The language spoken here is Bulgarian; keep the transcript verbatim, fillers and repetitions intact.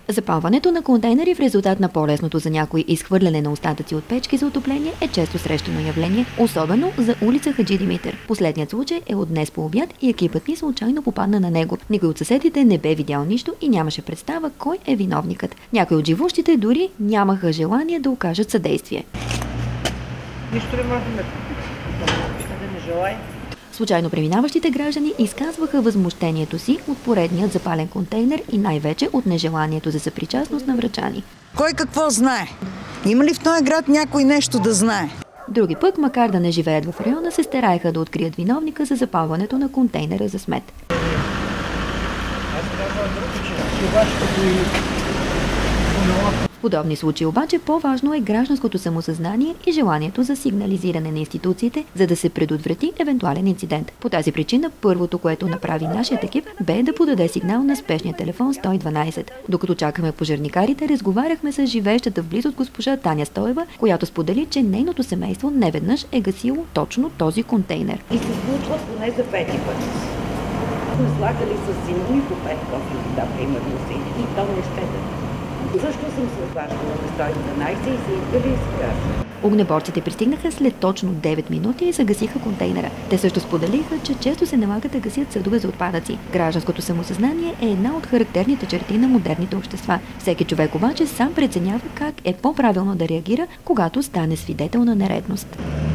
Запалването на контейнери в резултат на по-лесното за някои изхвърляне на остатъци от печки за отопление е често срещано явление, особено за улица Хаджи Димитър. Последният случай е от днес по обяд и екипът ни случайно попадна на него. Никой от съседите не бе видял нищо и нямаше представа кой е виновникът. Някои от живущите дори нямаха желание да окажат съдействие. Нищо не можем да не желаем. Случайно преминаващите граждани изказваха възмущението си от поредният запален контейнер и най-вече от нежеланието за съпричастност на врачани. Кой какво знае? Има ли в този град някой нещо да знае? Други пък, макар да не живеят в района, се стараеха да открият виновника за запалването на контейнера за смет. В подобни случаи обаче по-важно е гражданското самосъзнание и желанието за сигнализиране на институциите, за да се предотврати евентуален инцидент. По тази причина първото, което направи нашият екип, бе да подаде сигнал на спешния телефон сто и дванадесет. Докато чакахме пожарникарите, разговаряхме с живеещата в близост госпожа Таня Стоева, която сподели, че нейното семейство неведнъж е гасило точно този контейнер. И се случва поне за пети път. Слагали с зимни по пет кофи вода, примерно си, и то не ще да. Също съм се обаждала на сто и дванадесет и се идвали и се гаса. Огнеборците пристигнаха след точно девет минути и загасиха контейнера. Те също споделиха, че често се налага да гасят съдове за отпадъци. Гражданското самосъзнание е една от характерните черти на модерните общества. Всеки човек обаче сам преценява как е по-правилно да реагира, когато стане свидетел на нередност.